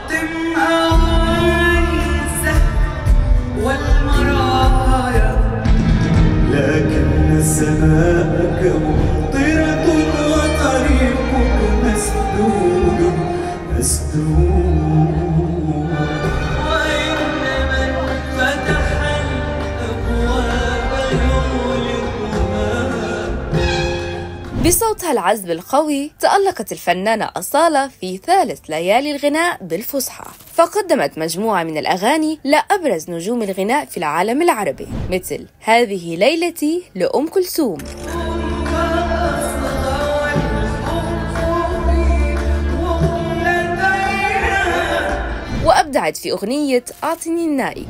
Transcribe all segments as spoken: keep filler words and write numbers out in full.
لكن سماءك ممطرة وطريقك مسدود مسدود، وإن من فتح الأبواب يغلقها. بصوتها العذب القوي تألقت الفنانة أصالة في ثالث ليالي الغناء بالفصحى، فقدمت مجموعة من الأغاني لأبرز نجوم الغناء في العالم العربي، مثل هذه ليلتي لأم كلثوم، وأبدعت في أغنية أعطني الناي،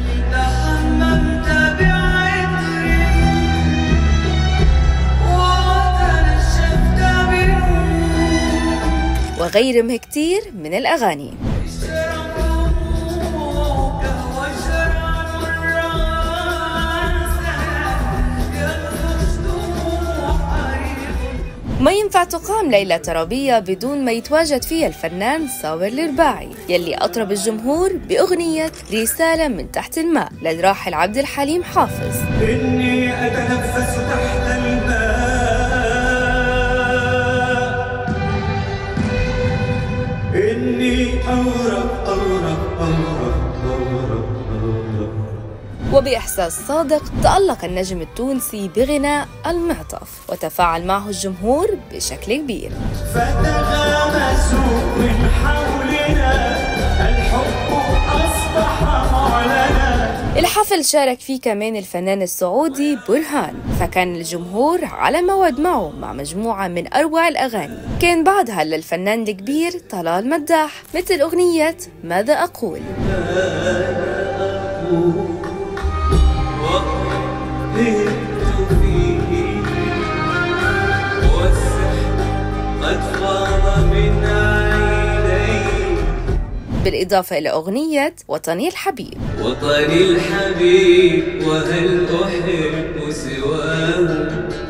وغيرها كتير من الأغاني. ما ينفع تقام ليلة طربية بدون ما يتواجد فيها الفنان صابر الرباعي، يلي أطرب الجمهور بأغنية رسالة من تحت الماء للراحل عبد الحليم حافظ. إني أتنفس تحت الماء، إني أغرق أغرق أغرق أغرق أغرق. وبإحساس صادق تألق النجم التونسي بغناء المعطف، وتفاعل معه الجمهور بشكل كبير. فتغامسوا من حولنا، الحب أصبح معلنا. الحفل شارك فيه كمان الفنان السعودي برهان، فكان الجمهور على موعد معه مع مجموعة من أروع الأغاني. كان بعدها للفنان الكبير طلال مداح مثل أغنية ماذا أقول. بالإضافة إلى أغنية وطني الحبيب. وطني الحبيب وهل أحب سواه،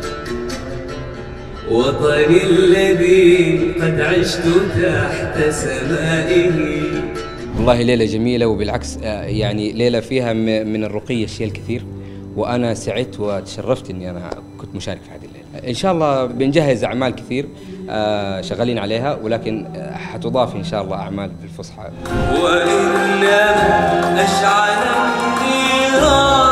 وطني الذي قد عشت تحت سمائه. والله ليلة جميلة، وبالعكس يعني ليلة فيها من الرقي الشيء الكثير، وأنا سعدت وتشرفت إني أنا كنت مشارك في هذه الليلة. إن شاء الله بنجهز أعمال كثير شغالين عليها، ولكن حتضاف إن شاء الله أعمال بالفصحى. وإنما أشعل النيران